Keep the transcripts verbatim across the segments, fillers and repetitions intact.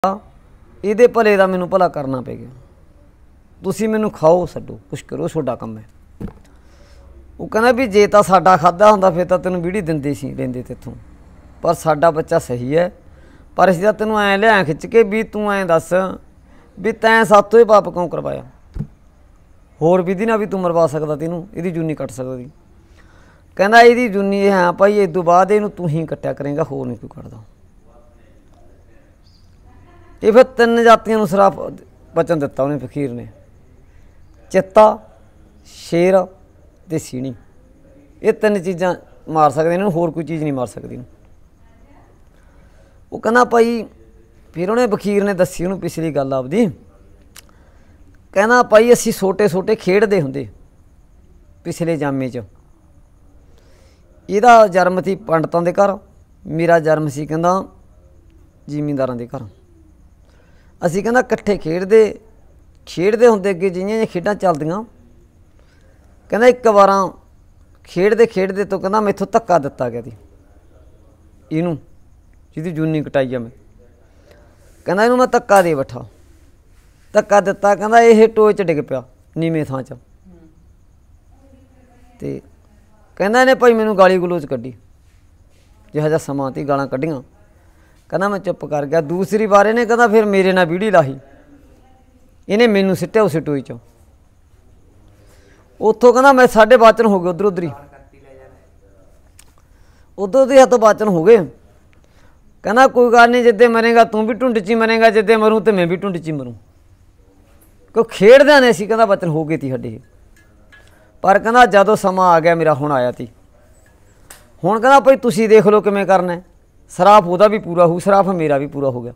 ਇਹਦੇ ਭਲੇ ਦਾ ਮੈਨੂੰ ਭਲਾ करना ਪੈ ਗਿਆ। ਤੁਸੀਂ ਮੈਨੂੰ ਖਾਓ ਛੱਡੋ ਕੁਛ ਕਰੋ ਤੁਹਾਡਾ ਕੰਮ है। ਉਹ ਕਹਿੰਦਾ भी जे ਤਾਂ ਸਾਡਾ ਖਾਧਾ ਹੁੰਦਾ ਫਿਰ ਤਾਂ ਤੈਨੂੰ ਵੀੜੀ ਦਿੰਦੇ ਸੀ ਲੈਂਦੇ ਤੇਥੋਂ, पर साडा बच्चा सही है। पर ਅਸੀਂ ਤਾਂ ਤੈਨੂੰ ਐਂ ਲਿਆ खिच के भी तू ਐਂ दस भी तैं सातों ही पाप क्यों करवाया, होर विधि ना भी तू मरवा सकदा तेनू, ਇਹਦੀ जूनी कट सकदी। कहना ਇਹਦੀ जूनी है भाई इस तो बाद ਇਹਨੂੰ तू ही कट्टिया करेगा, होर नहीं कोई कटदा। ये फिर तीन जातियों को श्राप बचन दिता उन्हें फकीर ने, चित्ता शेर ते सीणी। ये तीन चीज़ां मार सकते इन्होंने, होर कोई चीज़ नहीं मार सकती। वो कहना भाई फिर उन्हें फकीर ने दसी उन्होंने पिछली गल आपदी। कहना भाई असी छोटे छोटे खेडते होंदे पिछले जामे च। इहदा जन्म सी पंडितां दे घर, मेरा जन्म सी कहंदा जिमींदारां दे घर। असी कहंदा कट्ठे खेडते खेडते होंदे अगे जिहियां जिहियां खेडां चलदियां। कहंदा एक बार खेडते खेडते तो कहंदा मैथों धक्का दिता गया सी इहनूं जिहदी जूनी कटाई आ मैं। कहंदा इहनूं मैं धक्का दे बैठा, धक्का दिता कहंदा इह टोए च डिग पिया नीवें थां च। ते कहंदा इहने भाई मैनूं गाली गलोच कड्ढी, जिहा जिहा समां ती गालां कड्ढियां। कहना मैं चुप कर गया। दूसरी बार इन्हें कहना फिर मेरे नाल बीड़ी लाही, इन्हें मैनू सिट्टिया उस टोई चो। उत्थों कहना मैं साढ़े बाचन हो गए, उधर उधर ही उधर उधर हथों बाचन हो गए। कहना कोई गल नहीं, जिद्दे मरेगा तू भी ढुंड च ही मरेगा, जिद्दे मरूँ तो मैं भी ढुंड च ही मरूँ। क्यों खेडदियां ने सी कहना बचन हो गए थी साडे। पर कहना जदों समा आ गया मेरा हुण आया थी, हुण कहना भाई तुसीं देख लो किवें करना है। शराप उहदा भी पूरा हो, शराप मेरा भी पूरा हो गया।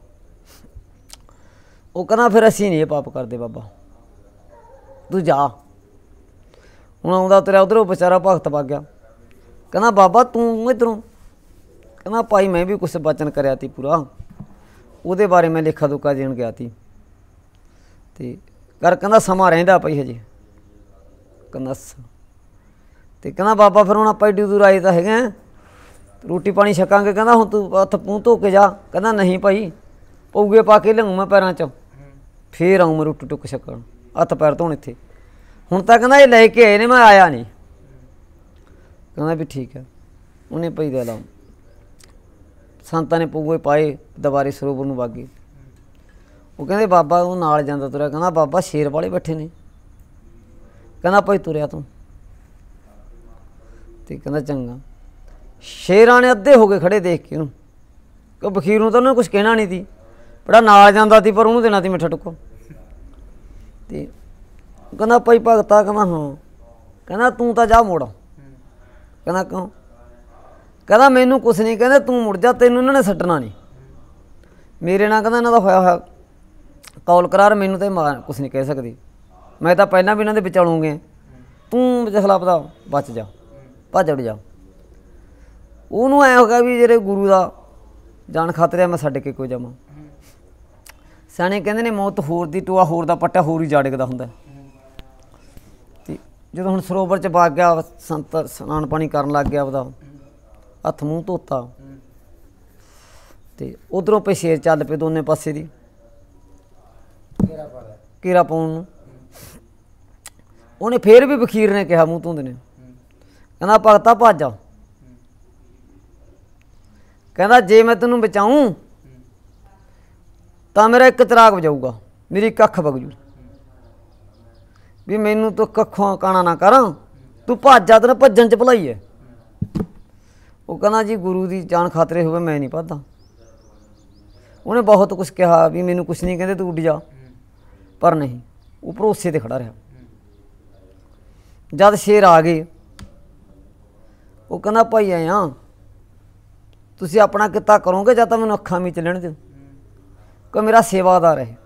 वो कहना फिर असीं नहीं ये पाप करते बाबा, तू जा। हुण आउंदा तुरिया उधरों बेचारा भगत पा गया। कहना बाबा तू इधरों, कहना भाई मैं भी कुछ बचन करया ती पूरा, उहदे बारे मैं लेखा दुखा देण गया थी। ते कर कहना समा रहिंदा पई हजे। कहना ते कहना बाबा फिर हुण आपां एड्डी दूर आए तां हैगे, रोटी पानी छकांगे। कहना हुण तू हत्थ मूँह धो के जा। कहना नहीं भाई पौगे पा के लिआऊं मैं पैरां च, फिर आऊँ मैं रोटी टुक छकण, हत्थ पैर धोण इत्थे। हुण तां कहना ये लैके आए ने मैं आया नहीं। कहना भी ठीक है। उन्हें भाई दे लाओ संतां ने पौगे पाए, दबारे सरोवर नूं वागे। वो कहंदे बाबा वो नाल जांदा तुरिया। कहना बाबा शेर वाले बैठे ने। कहना भाई तुरिया तूं। ते कहंदा चंगा। शेरां ने अद्धे हो गए खड़े देख के उन्होंने, कि बखीर नूं तां उन्होंने कुछ कहना नहीं थी, बड़ा नाल जांदा सी पर उन्होंने देना सी मिठा टुक्का। ते कहना भाई भगता, कहना हाँ। कहना तू तां जा मुड़। कहना क्यों? कहना मैनू कुछ नहीं, कहंदे तू मुड़ जा, तैनूं इन्हां ने छड्डना नहीं। मेरे नाल कहंदा इन्हां दा होया होया कौल करार, मैनू तो मार कुछ नहीं कह सकदी, मैं तो पहलां भी इन्हां दे विचालों गया। तू खिलाफ दा बच जा, भज उड़ जा। ਉਹਨੂੰ ਐਂ ਹੋ ਗਿਆ ਵੀ ਜਿਹੜੇ ਗੁਰੂ ਦਾ ਜਾਨ ਖਾਤਰ ਆ ਮੈਂ ਛੱਡ ਕੇ ਕੋਈ ਜਾਵਾਂ। ਸਿਆਣੇ ਕਹਿੰਦੇ ਨੇ ਮੌਤ ਹੋਰ ਦੀ ਟੋਆ ਹੋਰ ਦਾ ਪੱਟਾ ਹੋਰ ਹੀ ਜਾੜਕਦਾ ਹੁੰਦਾ। ਤੇ ਜਦੋਂ ਹੁਣ ਸਰੋਵਰ 'ਚ ਵਗ ਗਿਆ, ਸੰਤ ਸਨਾਨ ਪਾਣੀ ਕਰਨ ਲੱਗ ਗਿਆ, ਉਹਦਾ ਹੱਥ ਮੂੰਹ ਧੋਤਾ। ਤੇ ਉਧਰੋਂ ਪਈ ਸ਼ੇਰ ਚੱਲ ਪਏ ਦੋਨੇ ਪਾਸੇ ਦੀ ਘੇਰਾ ਪਾਉਣ ਨੂੰ। ਉਹਨੇ ਫੇਰ ਵੀ ਬਖੀਰ ਨੇ ਕਿਹਾ ਮੂੰਹ ਧੋਂਦੇ ਨੇ, ਕਹਿੰਦਾ ਭਗਤਾ ਭੱਜ ਜਾ। कहना जे मैं तेनों बचाऊँ तो मेरा एक चिराग बजाऊगा, मेरी एक अख बग जू। भी मैनू तो कखों काना ना कर, तू भज जा, तेन भजन च भलाई है। वो कहना जी गुरु की जान खातरे होवे मैं नहीं भजदा। उन्हें बहुत कुछ कहा भी मैनू कुछ नहीं कहते तू उड़ जा, पर नहीं वो भरोसे ते खड़ा रहा। जद शेर आ गए वो कहना भाई आया तुसीं अपना किता करोगे या तो मैनूं अखां में चलण दिओ, कोई मेरा सेवादार है।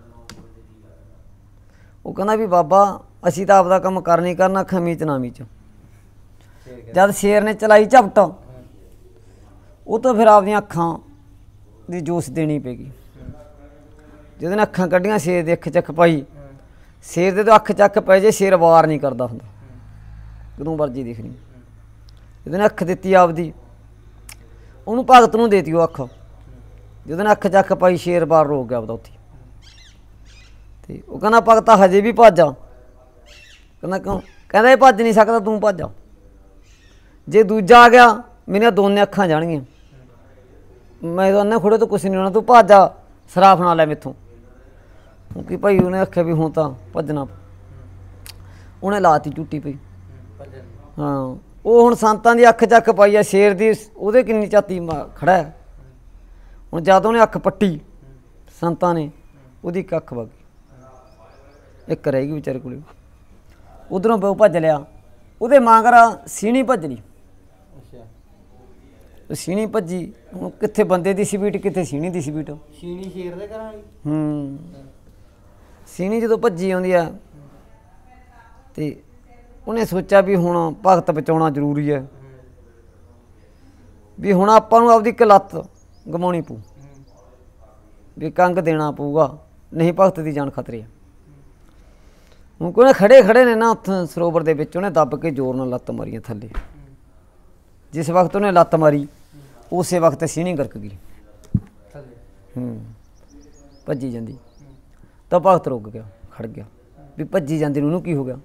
वो कहना भी बाबा असीं तां आपदा काम कर नहीं करना, अखां मीच ना मीच। जद शेर ने चलाई झपट, वो तो फिर आपदियां अखां दी जोश देनी पेगी। जिहदे ने अखां कड्ढियां शेर दी अख चक पाई, शेर दे तो अख चक पै जे शेर वार नहीं करदा हुंदा, कदों मर्जी दिखनी। जिहदे ने अख दित्ती आपदी, ਉਹਨੂੰ ਭਗਤ ਨੂੰ ਦੇਤੀ ਉਹ ਅੱਖ, ਜਦੋਂ ਨੇ ਅੱਖ ਚੱਕ ਪਾਈ ਸ਼ੇਰ ਬਾਹਰ ਰੋਕ ਗਿਆ ਆਪਦਾ ਉੱਥੇ। ਤੇ ਉਹ ਕਹਿੰਦਾ ਭਗਤਾ ਹਜੇ ਵੀ ਭੱਜ ਆ। ਕਹਿੰਦਾ ਕਿਉਂ? ਕਹਿੰਦਾ ਇਹ ਭੱਜ ਨਹੀਂ ਸਕਦਾ, ਤੂੰ ਭੱਜ ਆ। ਜੇ ਦੂਜਾ ਆ ਗਿਆ ਮੇਰੀਆਂ ਦੋਨੇ ਅੱਖਾਂ ਜਾਣਗੀਆਂ, ਮੈਂ ਤਾਂ ਅੰਨੇ ਖੁੜੇ ਤੋਂ ਕੁਛ ਨਹੀਂ ਹੋਣਾ, ਤੂੰ ਭੱਜ ਆ, ਸਰਾਫ ਨਾ ਲੈ ਮੈਥੋਂ। ਕਿਉਂਕਿ ਭਾਈ ਉਹਨੇ ਆਖਿਆ ਵੀ ਹੁਣ ਤਾਂ ਭੱਜਣਾ। ਉਹਨੇ ਲਾਤੀ ਝੂਟੀ ਪਈ। ਹਾਂ ਉਹ ਹੁਣ ਸੰਤਾਂ ਦੀ ਅੱਖ ਚੱਕ ਪਾਈ ਆ ਸ਼ੇਰ ਦੀ, ਉਹਦੇ ਕਿੰਨੀ ਝਾਤੀ ਖੜਾ ਹੈ। ਹੁਣ ਜਦ ਉਹਨੇ ਅੱਖ ਪੱਟੀ ਸੰਤਾਂ ਨੇ, ਉਹਦੀ ਇੱਕ ਅੱਖ ਵਗ ਗਈ, ਇੱਕ ਰਹਿ ਗਈ ਵਿਚਾਰੇ ਕੋਲ। ਉਧਰੋਂ ਬਹੁ ਭੱਜ ਲਿਆ, ਉਹਦੇ ਮਾਂਗਰਾ ਸੀਣੀ ਭੱਜ ਲਈ। ਸੀਣੀ ਭੱਜੀ, ਹੁਣ ਕਿੱਥੇ ਬੰਦੇ ਦੀ ਸਪੀਡ, ਕਿੱਥੇ ਸੀਣੀ ਦੀ ਸਪੀਡ। ਸੀਣੀ ਸ਼ੇਰ ਦੇ ਘਰਾਂ ਵਾਲੀ। ਹੂੰ ਸੀਣੀ ਜਦੋਂ ਭੱਜੀ ਆਉਂਦੀ ਆ ਤੇ ਉਹਨੇ ਸੋਚਿਆ ਵੀ ਹੁਣ ਭਗਤ ਬਚਾਉਣਾ ਜ਼ਰੂਰੀ ਹੈ, ਵੀ ਹੁਣ ਆਪਾਂ ਨੂੰ ਆਪਦੀ ਇੱਕ ਲੱਤ ਗਵਾਉਣੀ ਪਊ, ਵੀ ਕੰਗ ਦੇਣਾ ਪਊਗਾ, ਨਹੀਂ ਭਗਤ ਦੀ ਜਾਨ ਖਤਰੇ ਆ। ਹੁਣ ਕੋਈ ਖੜੇ ਖੜੇ ਨੇ ਨਾ ਉੱਥੇ ਸਰੋਵਰ ਦੇ ਵਿੱਚ, ਉਹਨੇ ਦੱਬ ਕੇ ਜ਼ੋਰ ਨਾਲ ਲੱਤ ਮਾਰੀਆਂ ਥੱਲੇ। ਜਿਸ ਵਕਤ ਉਹਨੇ ਲੱਤ ਮਾਰੀ ਉਸੇ ਵਕਤ ਸੀਣੀ ਗਰਕ ਗਈ। ਹੂੰ ਭੱਜੀ ਜਾਂਦੀ ਤਾਂ ਭਗਤ ਰੁਕ ਗਿਆ, ਖੜ ਗਿਆ ਵੀ ਭੱਜੀ ਜਾਂਦੀ ਨੂੰ ਉਹਨੂੰ ਕੀ ਹੋ ਗਿਆ।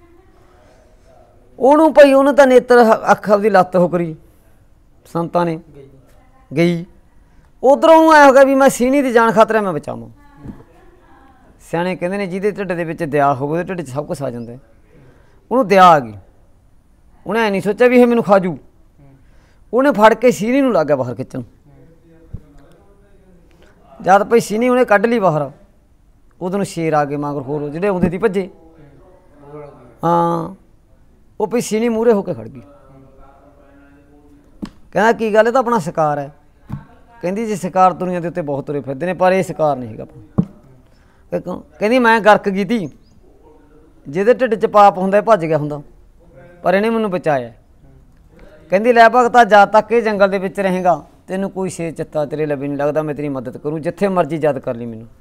ਉਹਨੂੰ ਭਾਈ ਉਹਨੂੰ ਤਾਂ ਨੇਤਰ ਅੱਖ ਆਪਦੀ ਲੱਤ ਹੋ ਕਰੀ ਸੰਤਾਂ ਨੇ ਗਈ। ਉੱਧਰੋਂ ਉਹਨੂੰ ਐਂ ਹੋ ਗਿਆ ਵੀ ਮੈਂ ਸੀਣੀ ਦੀ ਜਾਨ ਖਾਤਰ ਮੈਂ ਬਚਾਵਾਂ। ਸਿਆਣੇ ਕਹਿੰਦੇ ਨੇ ਜਿਹਦੇ ਢਿੱਡ ਦੇ ਵਿੱਚ ਦਇਆ ਹੋਵੇ ਉਹਦੇ ਢਿੱਡ 'ਚ ਸਭ ਕੁਛ ਆ ਜਾਂਦਾ। ਉਹਨੂੰ ਦਇਆ ਆ ਗਈ, ਉਹਨੇ ਐਂ ਨਹੀਂ ਸੋਚਿਆ ਵੀ ਇਹ ਮੈਨੂੰ ਖਾ ਜੂ। ਉਹਨੇ ਫੜ ਕੇ ਸੀਣੀ ਨੂੰ ਲੱਗ ਗਿਆ ਬਾਹਰ ਖਿੱਚਣ। ਜਦ ਭਾਈ ਸੀਣੀ ਉਹਨੇ ਕੱਢ ਲਈ ਬਾਹਰ, ਉਦੋਂ ਨੂੰ ਸ਼ੇਰ ਆ ਗਏ ਮਗਰ ਹੋਰ ਜਿਹੜੇ ਆਉਂਦੇ ਸੀ ਭੱਜੇ। ਹਾਂ ਉਹ ਭਾਈ ਸੀਣੀ ਮੂਹਰੇ ਹੋ ਕੇ ਖੜ ਗਈ। ਕਹਿੰਦਾ ਕੀ ਗੱਲ, ਇਹ ਤਾਂ ਆਪਣਾ ਸ਼ਿਕਾਰ ਹੈ। ਕਹਿੰਦੀ ਜੀ ਸ਼ਿਕਾਰ ਦੁਨੀਆ ਦੇ ਉੱਤੇ ਬਹੁਤ ਤੁਰੇ ਫਿਰਦੇ ਨੇ, ਪਰ ਇਹ ਸ਼ਿਕਾਰ ਨਹੀਂ ਹੈਗਾ ਆਪਣਾ। ਕਹਿੰਦੀ ਮੈਂ ਗਰਕ ਗਈ ਤੀ, ਜਿਹਦੇ ਢਿੱਡ 'ਚ ਪਾਪ ਹੁੰਦਾ ਭੱਜ ਗਿਆ ਹੁੰਦਾ, ਪਰ ਇਹਨੇ ਮੈਨੂੰ ਬਚਾਇਆ। ਕਹਿੰਦੀ ਲੈ ਭਗਤਾ ਜਦ ਤੱਕ ਇਹ ਜੰਗਲ ਦੇ ਵਿੱਚ ਰਹੇਗਾ ਤੈਨੂੰ ਕੋਈ ਸ਼ੇਰ ਚੱਤਾ ਤੇਰੇ ਲੱਭੀ ਨਹੀਂ ਲੱਗਦਾ, ਮੈਂ ਤੇਰੀ ਮਦਦ ਕਰੂੰ, ਜਿੱਥੇ ਮਰਜ਼ੀ ਯਾਦ ਕਰ ਲਈ ਮੈਨੂੰ।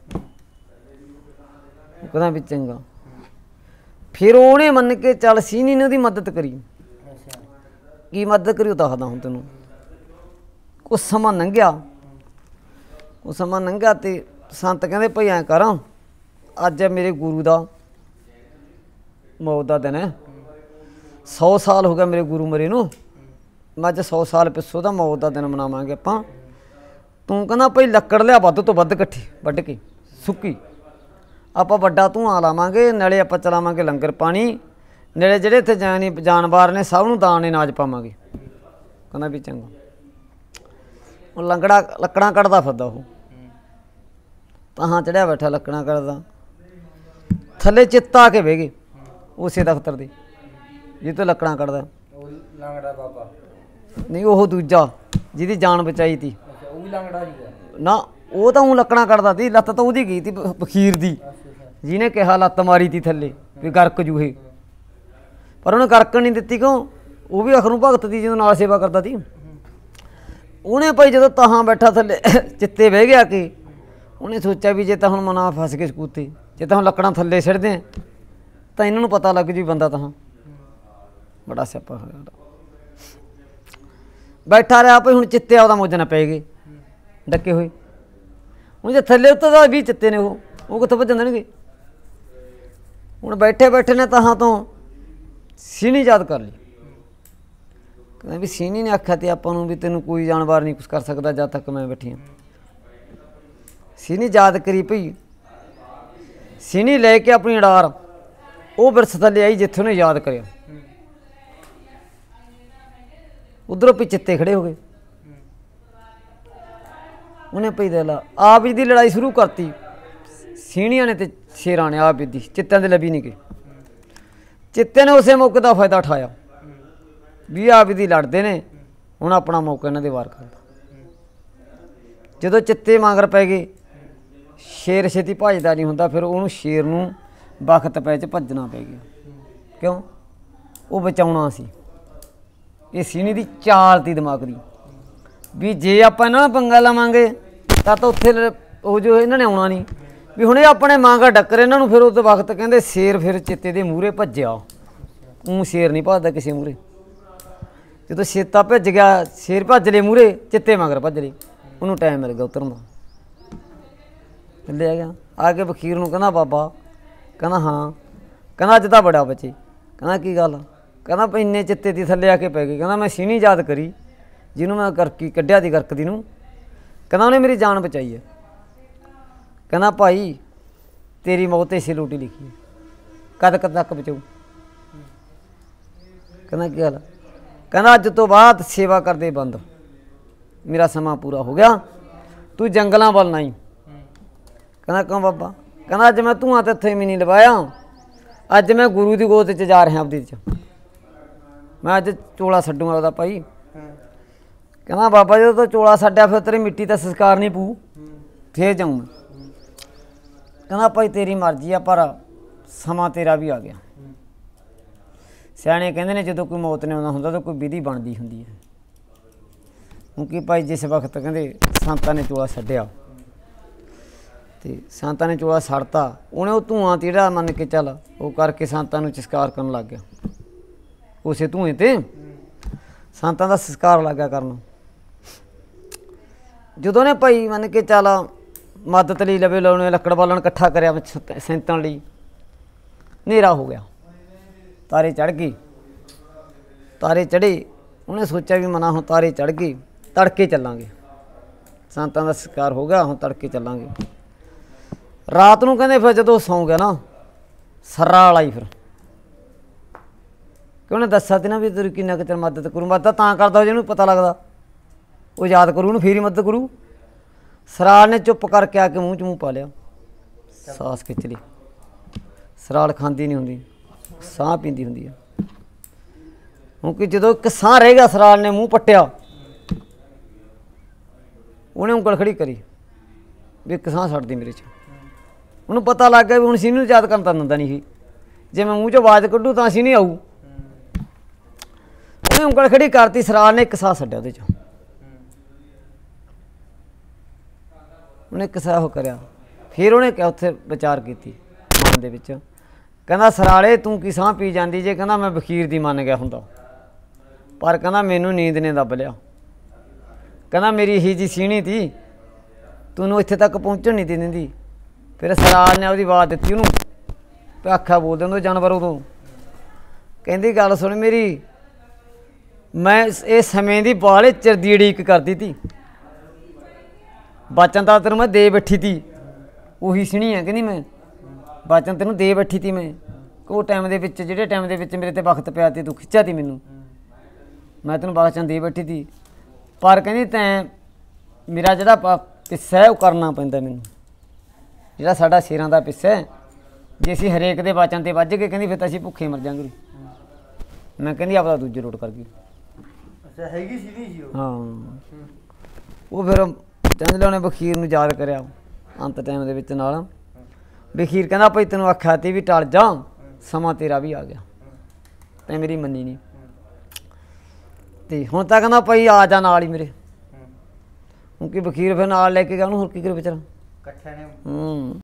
ਕਹਿੰਦਾ ਵੀ ਚੰਗਾ। ਫਿਰ ਉਹਨੇ ਮੰਨ ਕੇ ਚੱਲ ਸੀਣੀ ਨੇ ਉਹਦੀ ਮਦਦ ਕਰੀ। ਕੀ ਮਦਦ ਕਰੀ ਉਹ ਦੱਸਦਾ ਹੁਣ ਤੈਨੂੰ। ਕੁਛ ਸਮਾਂ ਲੰਘਿਆ, ਉਹ ਸਮਾਂ ਲੰਘਿਆ ਤੇ ਸੰਤ ਕਹਿੰਦੇ ਭਾਈ ਐਂ ਕਰ, ਅੱਜ ਮੇਰੇ ਗੁਰੂ ਦਾ ਮੌਤ ਦਾ ਦਿਨ ਹੈ, ਸੌ ਸਾਲ ਹੋ ਗਿਆ ਮੇਰੇ ਗੁਰੂ ਮਰੇ ਨੂੰ, ਮੈਂ ਅੱਜ ਸੌ ਸਾਲ ਪਿੱਛੋਂ ਦਾ ਮੌਤ ਦਾ ਦਿਨ ਮਨਾਵਾਂਗੇ ਆਪਾਂ। ਤੂੰ ਕਹਿੰਦਾ ਭਾਈ ਲੱਕੜ ਲਿਆ ਵੱਧ ਤੋਂ ਵੱਧ ਇਕੱਠੀ ਵੱਢ ਕੇ ਸੁੱਕੀ, ਆਪਾਂ ਵੱਡਾ ਧੂੰਆਂ ਲਾਵਾਂਗੇ, ਨਾਲੇ ਆਪਾਂ ਚਲਾਵਾਂਗੇ ਲੰਗਰ ਪਾਣੀ, ਨਾਲੇ ਜਿਹੜੇ ਇੱਥੇ ਜਾਨੀ ਜਾਨਵਰ ਨੇ ਸਭ ਨੂੰ ਦਾਣੇ ਅਨਾਜ ਪਾਵਾਂਗੇ। ਕਹਿੰਦਾ ਵੀ ਚੰਗਾ। ਉਹ ਲੰਗੜਾ ਲੱਕੜਾਂ ਕੱਢਦਾ ਫਿਰਦਾ, ਉਹ ਤਾਂ ਚੜਿਆ ਬੈਠਾ ਲੱਕੜਾਂ ਕੱਢਦਾ। ਥੱਲੇ ਚਿੱਤਾ ਆ ਕੇ ਬਹਿ ਗਏ ਉਸੇ ਦਫ਼ਤਰ ਦੇ ਜਿੱਥੇ ਲੱਕੜਾਂ ਕੱਢਦਾ। ਲੰਗੜਾ ਬਾਬਾ ਨਹੀਂ ਉਹ ਦੂਜਾ ਜਿਹਦੀ ਜਾਨ ਬਚਾਈ ਤੀ। ਉਹ ਵੀ ਲੰਗੜਾ ਸੀਗਾ ਨਾ, ਉਹ ਤਾਂ ਉਹ ਲੱਕੜਾਂ ਕੱਢਦਾ ਤੀ, ਲੱਤ ਤਾਂ ਉਹਦੀ ਗਈ ਤੀ ਬਖੀਰ ਦੀ, ਜਿਹਨੇ ਕਿਹਾ ਲੱਤ ਮਾਰੀ ਤੀ ਥੱਲੇ ਵੀ ਗਰਕ ਜੂਹੇ, ਪਰ ਉਹਨੇ ਗਰਕਣ ਨਹੀਂ ਦਿੱਤੀ। ਕਿਉਂ? ਉਹ ਵੀ ਆਖਰ ਨੂੰ ਭਗਤ ਦੀ ਜਦੋਂ ਨਾਲ ਸੇਵਾ ਕਰਦਾ ਤੀ। ਉਹਨੇ ਭਾਈ ਜਦੋਂ ਤਾਹਾਂ ਬੈਠਾ ਥੱਲੇ ਚਿੱਤੇ ਬਹਿ ਗਿਆ ਕਿ ਉਹਨੇ ਸੋਚਿਆ ਵੀ ਜੇ ਤਾਂ ਹੁਣ ਮਨਾ ਫਸ ਕੇ ਸਕੂਤੇ, ਜੇ ਤਾਂ ਹੁਣ ਲੱਕੜਾਂ ਥੱਲੇ ਸਿੱਟਦੇ ਤਾਂ ਇਹਨਾਂ ਨੂੰ ਪਤਾ ਲੱਗ ਜੂ ਬੰਦਾ ਤਾਂ ਬੜਾ ਸਿਆਪਾ ਹੋਇਆ। ਬੈਠਾ ਰਿਹਾ ਭਾਈ, ਹੁਣ ਚਿੱਤੇ ਉਹਦਾ ਮੋਜਾ ਨਾ ਪੈ ਗਏ ਡੱਕੇ ਹੋਏ। ਹੁਣ ਜੇ ਥੱਲੇ ਉੱਤੇ ਤਾਂ ਵੀ ਚਿੱਤੇ ਨੇ, ਉਹ ਉਹ ਕਿੱਥੋਂ ਭੱਜਣ ਦੇਣਗੇ। ਹੁਣ ਬੈਠੇ ਬੈਠੇ ਨੇ ਤਾਹਾਂ ਤੋਂ ਸੀਣੀ ਯਾਦ ਕਰ ਲਈ। ਕਹਿੰਦਾ ਵੀ ਸੀਣੀ ਨੇ ਆਖਿਆ ਤੇ ਆਪਾਂ ਨੂੰ ਵੀ ਤੈਨੂੰ ਕੋਈ ਜਾਨਵਰ ਨਹੀਂ ਕੁਛ ਕਰ ਸਕਦਾ ਜਦ ਤੱਕ ਮੈਂ ਬੈਠੀ ਹਾਂ। ਸੀਣੀ ਯਾਦ ਕਰੀ ਭਈ, ਸੀਣੀ ਲੈ ਕੇ ਆਪਣੀ ਅੜਾਰ ਉਹ ਬਿਰਸ ਥੱਲੇ ਆਈ ਜਿੱਥੇ ਉਹਨੇ ਯਾਦ ਕਰਿਆ। ਉਧਰੋਂ ਵੀ ਚਿੱਤੇ ਖੜੇ ਹੋ ਗਏ। ਉਹਨੇ ਭਈ ਦੇ ਲਾ ਆਪ ਜੀ ਦੀ ਲੜਾਈ ਸ਼ੁਰੂ ਕਰਤੀ, ਸੀਣੀਆਂ ਨੇ ਤੇ ਸ਼ੇਰਾਂ ਨੇ ਆਪ ਦੀ ਚਿੱਤਿਆਂ ਦੇ ਲੱਭੀ ਨਹੀਂ ਗਏ। ਚਿੱਤੇ ਨੇ ਉਸੇ ਮੌਕੇ ਦਾ ਫਾਇਦਾ ਉਠਾਇਆ ਵੀ ਆਪ ਦੀ ਲੜਦੇ ਨੇ, ਹੁਣ ਆਪਣਾ ਮੌਕਾ ਇਹਨਾਂ ਦੇ ਵਾਰ ਕਰਦਾ। ਜਦੋਂ ਚਿੱਤੇ ਮਗਰ ਪੈ ਗਏ, ਸ਼ੇਰ ਛੇਤੀ ਭੱਜਦਾ ਨਹੀਂ ਹੁੰਦਾ, ਫਿਰ ਉਹਨੂੰ ਸ਼ੇਰ ਨੂੰ ਵਕਤ ਪੈ 'ਚ ਭੱਜਣਾ ਪੈ ਗਿਆ। ਕਿਉਂ? ਉਹ ਬਚਾਉਣਾ ਸੀ। ਇਹ ਸੀਣੀ ਦੀ ਚਾਲ ਤੀ ਦਿਮਾਗ ਦੀ ਵੀ ਜੇ ਆਪਾਂ ਇਹਨਾਂ ਨਾਲ ਪੰਗਾ ਲਵਾਂਗੇ ਤਾਂ ਤਾਂ ਉੱਥੇ ਉਹ ਜੋ ਇਹਨਾਂ ਨੇ ਆਉਣਾ ਨਹੀਂ, ਵੀ ਹੁਣ ਇਹ ਆਪਣੇ ਮਾਂਗਾ ਡੱਕਰ ਇਹਨਾਂ ਨੂੰ। ਫਿਰ ਉਸ ਵਕਤ ਕਹਿੰਦੇ ਸ਼ੇਰ ਫਿਰ ਚਿੱਤੇ ਦੇ ਮੂਹਰੇ ਭੱਜਿਆ। ਉਹ ਸ਼ੇਰ ਨਹੀਂ ਭੱਜਦਾ ਕਿਸੇ ਮੂਹਰੇ। ਜਦੋਂ ਚਿੱਤਾ ਭੱਜ ਗਿਆ, ਸ਼ੇਰ ਭੱਜ ਲਏ ਮੂਹਰੇ, ਚਿੱਤੇ ਮਗਰ ਭੱਜ ਲਏ, ਉਹਨੂੰ ਟਾਈਮ ਮਿਲ ਗਿਆ ਉਤਰਨ ਦਾ। ਲੈ ਗਿਆ ਆ ਕੇ ਵਕੀਲ ਨੂੰ ਕਹਿੰਦਾ ਬਾਬਾ ਕਹਿੰਦਾ ਹਾਂ ਕਹਿੰਦਾ ਅੱਜ ਤਾਂ ਬੜਾ ਬਚੇ ਕਹਿੰਦਾ ਕੀ ਗੱਲ ਕਹਿੰਦਾ ਭਾਈ ਇੰਨੇ ਚਿੱਤੇ ਦੀ ਥੱਲੇ ਆ ਕੇ ਪੈ ਗਏ ਕਹਿੰਦਾ ਮੈਂ ਸੀਣੀ ਯਾਦ ਕਰੀ ਜਿਹਨੂੰ ਮੈਂ ਗਰਕੀ ਕੱਢਿਆ ਦੀ ਗਰਕਦੀ ਨੂੰ ਕਹਿੰਦਾ ਉਹਨੇ ਮੇਰੀ ਜਾਨ ਬਚਾਈ ਹੈ ਕਹਿੰਦਾ ਭਾਈ ਤੇਰੀ ਮੌਤ ਇਸੇ ਲੋਟੀ ਲਿਖੀ ਹੈ ਕਦ ਕਦ ਤੱਕ ਬਚਾਊ ਕਹਿੰਦਾ ਕੀ ਗੱਲ ਕਹਿੰਦਾ ਅੱਜ ਤੋਂ ਬਾਅਦ ਸੇਵਾ ਕਰਦੇ ਬੰਦ ਮੇਰਾ ਸਮਾਂ ਪੂਰਾ ਹੋ ਗਿਆ ਤੂੰ ਜੰਗਲਾਂ ਵੱਲ ਨਾ ਹੀ ਕਹਿੰਦਾ ਕਿਉਂ ਬਾਬਾ ਕਹਿੰਦਾ ਅੱਜ ਮੈਂ ਧੂਆਂ ਤੇ ਇੱਥੇ ਵੀ ਨਹੀਂ ਲਵਾਇਆ ਅੱਜ ਮੈਂ ਗੁਰੂ ਦੀ ਗੋਦ 'ਚ ਜਾ ਰਿਹਾ ਆਪਦੀ 'ਚ ਮੈਂ ਅੱਜ ਚੋਲਾ ਛੱਡੂਗਾ ਉਹਦਾ ਭਾਈ ਕਹਿੰਦਾ ਬਾਬਾ ਜਦੋਂ ਤੋਂ ਚੋਲਾ ਛੱਡਿਆ ਫਿਰ ਤੇਰੀ ਮਿੱਟੀ ਦਾ ਸੰਸਕਾਰ ਨਹੀਂ ਪੂ ਫੇਰ ਜਾਊਂ ਮੈਂ ਕਹਿੰਦਾ ਭਾਈ ਤੇਰੀ ਮਰਜ਼ੀ ਆ ਪਰ ਸਮਾਂ ਤੇਰਾ ਵੀ ਆ ਗਿਆ ਸਿਆਣੇ ਕਹਿੰਦੇ ਨੇ ਜਦੋਂ ਕੋਈ ਮੌਤ ਨੇ ਆਉਣਾ ਹੁੰਦਾ ਤਾਂ ਕੋਈ ਵਿਧੀ ਬਣਦੀ ਹੁੰਦੀ ਹੈ ਕਿਉਂਕਿ ਭਾਈ ਜਿਸ ਵਕਤ ਕਹਿੰਦੇ ਸੰਤਾਂ ਨੇ ਚੋਲਾ ਛੱਡਿਆ ਅਤੇ ਸੰਤਾਂ ਨੇ ਚੋਲਾ ਛੱਡਤਾ ਉਹਨੇ ਉਹ ਧੂਆਂ ਤੇ ਜਿਹੜਾ ਮੰਨ ਕੇ ਚੱਲ ਉਹ ਕਰਕੇ ਸੰਤਾਂ ਨੂੰ ਸੰਸਕਾਰ ਕਰਨ ਲੱਗ ਗਿਆ ਉਸੇ ਧੂਏ 'ਤੇ ਸੰਤਾਂ ਦਾ ਸੰਸਕਾਰ ਲੱਗ ਗਿਆ ਕਰਨ ਜਦੋਂ ਨੇ ਭਾਈ ਮੰਨ ਕੇ ਚੱਲ ਮਦਦ ਲਈ ਲਵੇ ਲਾਉਣੇ ਲੱਕੜ ਬਾਲਣ ਇਕੱਠਾ ਕਰਿਆ ਸੈਂਤਣ ਲਈ ਹਨੇਰਾ ਹੋ ਗਿਆ ਤਾਰੇ ਚੜ੍ਹ ਗਏ ਤਾਰੇ ਚੜ੍ਹੇ ਉਹਨੇ ਸੋਚਿਆ ਵੀ ਮਨਾ ਹੁਣ ਤਾਰੇ ਚੜ੍ਹ ਗਏ ਤੜਕੇ ਚੱਲਾਂਗੇ ਸੰਤਾਂ ਦਾ ਸੰਸਕਾਰ ਹੋ ਗਿਆ ਹੁਣ ਤੜਕੇ ਚੱਲਾਂਗੇ ਰਾਤ ਨੂੰ ਕਹਿੰਦੇ ਫਿਰ ਜਦੋਂ ਸੌਂ ਗਿਆ ਨਾ ਸਰਰਾ ਵਾਲਾ ਹੀ ਫਿਰ ਕਿ ਉਹਨੇ ਦੱਸਿਆ ਤੇ ਨਾ ਵੀ ਤੇਰੀ ਕਿੰਨਾ ਕੁ ਚਿਰ ਮਦਦ ਕਰੂ ਮਦਦ ਤਾਂ ਕਰਦਾ ਜਿਹਨੂੰ ਪਤਾ ਲੱਗਦਾ ਉਹ ਯਾਦ ਕਰੂ ਉਹਨੂੰ ਫੇਰ ਹੀ ਮਦਦ ਕਰੂ ਸਰਾਲ ਨੇ ਚੁੱਪ ਕਰਕੇ ਆ ਕੇ ਮੂੰਹ 'ਚ ਮੂੰਹ ਪਾ ਲਿਆ ਸਾਸ ਖਿੱਚ ਲਈ ਸਰਾਲ ਖਾਂਦੀ ਨਹੀਂ ਹੁੰਦੀ ਸਾਹ ਪੀਂਦੀ ਹੁੰਦੀ ਆ ਕਿਉਂਕਿ ਜਦੋਂ ਇੱਕ ਸਾਹ ਰਹਿ ਗਿਆ ਸਰਾਲ ਨੇ ਮੂੰਹ ਪੱਟਿਆ ਉਹਨੇ ਉਂਗਲ ਖੜੀ ਕਰੀ ਵੀ ਇੱਕ ਸਾਹ ਛੱਡਦੀ ਮੇਰੇ 'ਚ ਉਹਨੂੰ ਪਤਾ ਲੱਗ ਗਿਆ ਵੀ ਹੁਣ ਸੀਨੂੰ ਯਾਦ ਕਰਨ ਤਾਂ ਦਿੰਦਾ ਨਹੀਂ ਸੀ ਜੇ ਮੈਂ ਮੂੰਹ 'ਚੋਂ ਆਵਾਜ਼ ਕੱਢੂ ਤਾਂ ਸੀ ਨਹੀਂ ਆਊ ਉਹਨੇ ਉਂਗਲ ਖੜੀ ਕਰਤੀ ਸਰਾਲ ਨੇ ਇੱਕ ਸਾਹ ਛੱਡਿਆ ਉਹਦੇ 'ਚ ਉਹਨੇ ਇੱਕ ਸਾਹ ਉਹ ਕਰਿਆ ਫਿਰ ਉਹਨੇ ਕਿਹਾ ਉੱਥੇ ਵਿਚਾਰ ਕੀਤੀ ਮਨ ਦੇ ਵਿੱਚ ਕਹਿੰਦਾ ਸਰਾਲੇ ਤੂੰ ਕੀ ਸਾਹ ਪੀ ਜਾਂਦੀ ਜੇ ਕਹਿੰਦਾ ਮੈਂ ਵਕੀਰ ਦੀ ਮੰਨ ਗਿਆ ਹੁੰਦਾ ਪਰ ਕਹਿੰਦਾ ਮੈਨੂੰ ਨੀਂਦ ਨੇ ਦੱਬ ਲਿਆ ਕਹਿੰਦਾ ਮੇਰੀ ਇਹੀ ਜੀ ਸੀਣੀ ਤੀ ਤੈਨੂੰ ਇੱਥੇ ਤੱਕ ਪਹੁੰਚਣ ਨਹੀਂ ਦਿੰਦੀ ਫਿਰ ਸਰਾਲ ਨੇ ਉਹਦੀ ਆਵਾਜ਼ ਦਿੱਤੀ ਉਹਨੂੰ ਆਖਿਆ ਬੋਲਦੇ ਹੁੰਦੇ ਜਾਨਵਰ ਉਦੋਂ ਕਹਿੰਦੀ ਗੱਲ ਸੁਣ ਮੇਰੀ ਮੈਂ ਇਹ ਸਮੇਂ ਦੀ ਬਾਹਲੇ ਚਿਰ ਦੀ ਉਡੀਕ ਕਰਦੀ ਤੀ ਬਚਨ ਤਾਂ ਤੈਨੂੰ ਮੈਂ ਦੇ ਬੈਠੀ ਤੀ ਉਹੀ ਸੀਣੀ ਹੈ ਕਹਿੰਦੀ ਮੈਂ ਬਚਨ ਤੈਨੂੰ ਦੇ ਬੈਠੀ ਤੀ ਮੈਂ ਉਹ ਟਾਈਮ ਦੇ ਵਿੱਚ ਜਿਹੜੇ ਟਾਈਮ ਦੇ ਵਿੱਚ ਮੇਰੇ 'ਤੇ ਵਕਤ ਪਿਆ ਤੇ ਤੂੰ ਖਿੱਚਿਆ ਤੀ ਮੈਨੂੰ ਮੈਂ ਤੈਨੂੰ ਬਚਨ ਦੇ ਬੈਠੀ ਤੀ ਪਰ ਕਹਿੰਦੀ ਤੈਂ ਮੇਰਾ ਜਿਹੜਾ ਪ ਪਿੱਸਾ ਹੈ ਉਹ ਕਰਨਾ ਪੈਂਦਾ ਮੈਨੂੰ ਜਿਹੜਾ ਸਾਡਾ ਸ਼ੇਰਾਂ ਦਾ ਪਿੱਸਾ ਹੈ ਜੇ ਅਸੀਂ ਹਰੇਕ ਦੇ ਬਚਨ 'ਤੇ ਵੱਜ ਕੇ ਕਹਿੰਦੀ ਫਿਰ ਤਾਂ ਅਸੀਂ ਭੁੱਖੇ ਮਰ ਜਾਂਗੇ ਮੈਂ ਕਹਿੰਦੀ ਆਪਦਾ ਦੂਜੇ ਰੋਟ ਕਰ ਗਈ ਅੱਛਾ ਹੈਗੀ ਸੀ ਜੀ ਉਹ ਹਾਂ ਉਹ ਫਿਰ ਚੰਦਲਾ ਨੇ ਵਕੀਰ ਨੂੰ ਯਾਦ ਕਰਿਆ ਅੰਤ ਟਾਈਮ ਦੇ ਵਿੱਚ ਨਾਲ ਵਕੀਰ ਕਹਿੰਦਾ ਭਾਈ ਤੈਨੂੰ ਆਖਿਆ ਤੀ ਵੀ ਟਲ ਜਾ ਸਮਾਂ ਤੇਰਾ ਵੀ ਆ ਗਿਆ ਤੈਂ ਮੇਰੀ ਮੰਨੀ ਨਹੀਂ ਅਤੇ ਹੁਣ ਤਾਂ ਕਹਿੰਦਾ ਭਾਈ ਆ ਜਾ ਨਾਲ ਹੀ ਮੇਰੇ ਕਿਉਂਕਿ ਵਕੀਰ ਫਿਰ ਨਾਲ ਲੈ ਕੇ ਗਿਆ ਉਹਨੂੰ ਹੋਰ ਕੀ ਕਰੇ ਵਿਚਾਰਾ ਇਕੱਠਿਆਂ ਨੇ ਹੂੰ